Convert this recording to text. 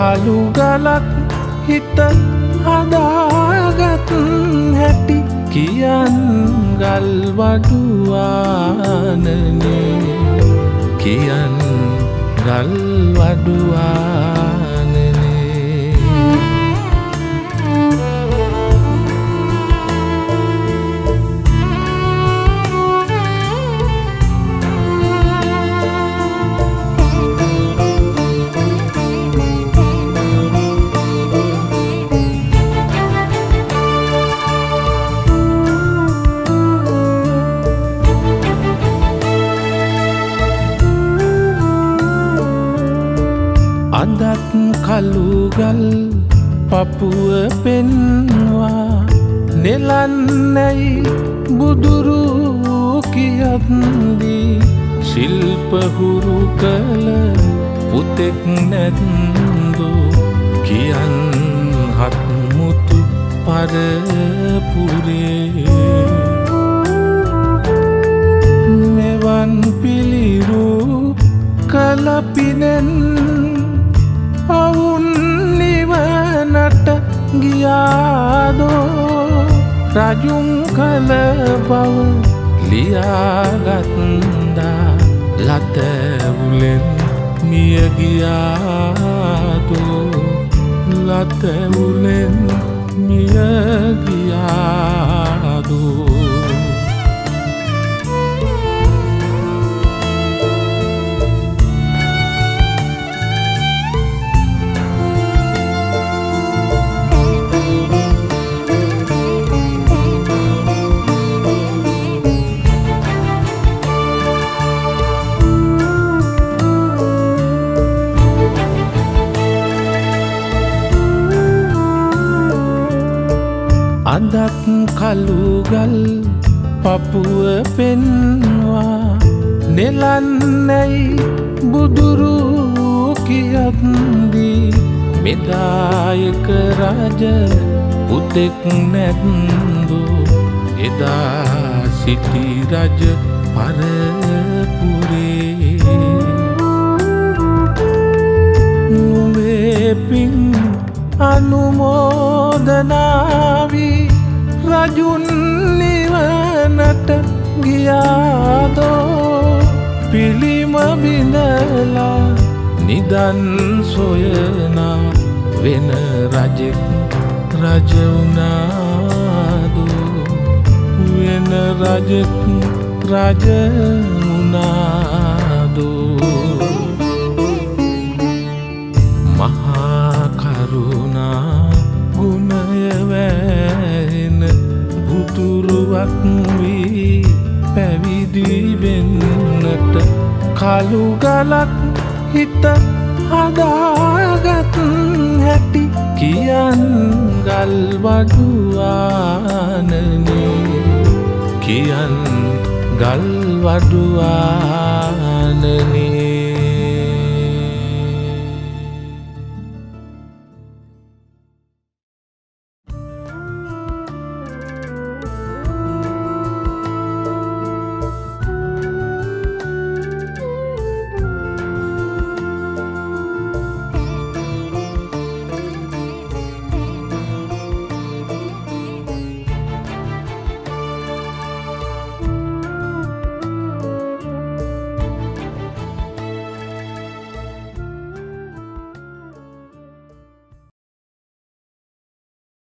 කළු ගලක් හිත හදාගත් හැටි කියන් ගල් වඩුවානනේ කියන් ගල් වඩුවානනේ අදත් කළුගල් පපුව පෙන්වා නෙලන්නයි බුදුරු කියත්දී ශිල්ප හුරු කළ පුතෙක් නැත්දු කියන් හත්මුතු පරපුරේ මෙවන් පිළිරු කළ පිනෙන් අවුන් නිවනට ගියාදෝ රජුන් කළ බව ලියාගත්දා ලතැවුලෙන් මිය ගියාදෝ ලතැවුලෙන් මිය ගියාදෝ අදත් කළුගල් පපුව පෙන්වා නෙලන්නයි බුදුරු කියත්දී මෙදායක රජ පුතෙක් නැත්දු එදා සිටි රජ පරපුරේ නුඹේ පින් අනුමෝදනාවි රජුන් නිවනට ගියාදෝ පිළිම බිඳලා නිදන් සොයනා වෙන රජෙක් රජ වුණාදෝ වෙන රජෙක් රජ වුණාදෝ මහා කරුණා ගුණය වැහෙන බුදුරුවක් වී පැවිදි වෙන්නට කළු ගලක් හිත හදාගත් හැටි කියන් ගල් වඩුවානනේ කියන් ගල් වඩුවානනේ